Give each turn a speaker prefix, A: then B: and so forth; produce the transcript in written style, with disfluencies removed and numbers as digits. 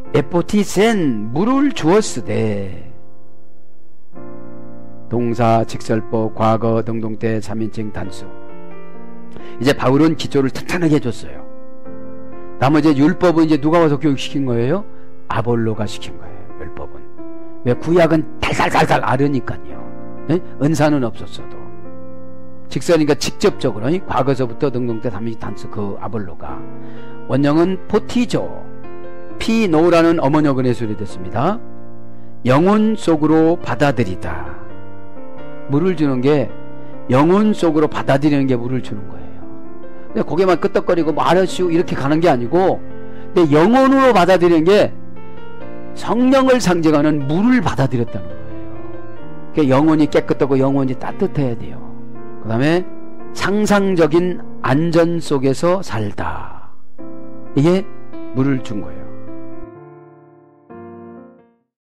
A: 에포티센 물을 주었으되. 동사, 직설법, 과거, 능동태, 3인칭 단수. 이제 바울은 기초를 탄탄하게 해줬어요. 나머지 율법은 이제 누가 와서 교육시킨 거예요? 아볼로가 시킨 거예요. 율법은. 왜? 구약은 달달달달 아르니까요. 네? 은사는 없었어도. 직설이니까 직접적으로 과거서부터 능동태, 3인칭 단수 그 아볼로가. 원형은 포티조. 피노라는 어머니어근에 수리됐습니다. 영혼 속으로 받아들이다. 물을 주는 게 영혼 속으로 받아들이는 게 물을 주는 거예요. 근데 고개만 끄덕거리고 뭐 알았슈 이렇게 가는 게 아니고 내 영혼으로 받아들이는 게 성령을 상징하는 물을 받아들였다는 거예요. 그러니까 영혼이 깨끗하고 영혼이 따뜻해야 돼요. 그 다음에 상상적인 안전 속에서 살다. 이게 물을 준 거예요.